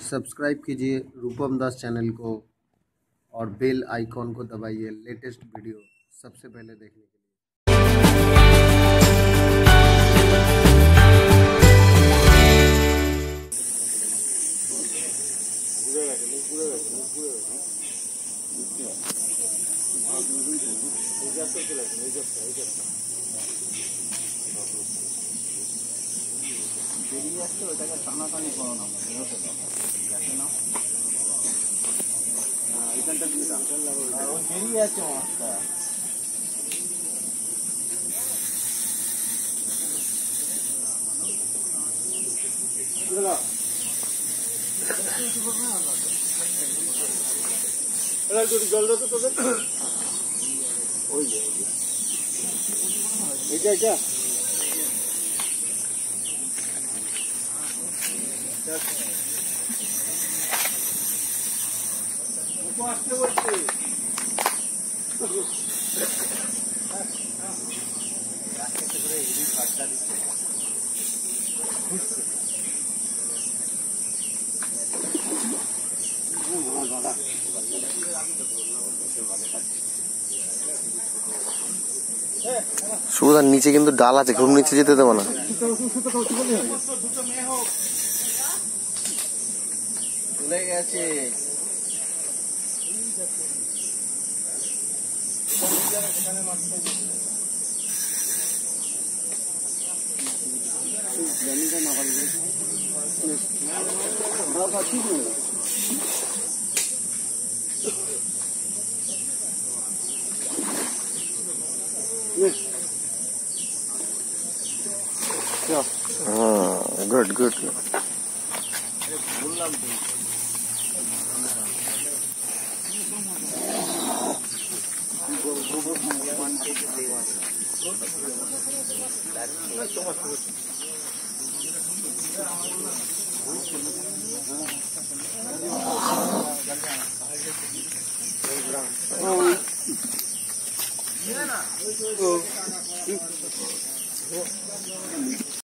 Subscribe कीजिए रूपम दास channel को और बेल आइकॉन को दबाइए लेटेस्ट वीडियो सबसे पहले देखने के लिए। জল দাও তো তোদের ওই যে এটা এটা আসতে বলছি সুদার নিচে কিন্তু ডাল আছে, খুব নিচে যেতে দেবো না। চলে গেছে गुड गुड Yeah.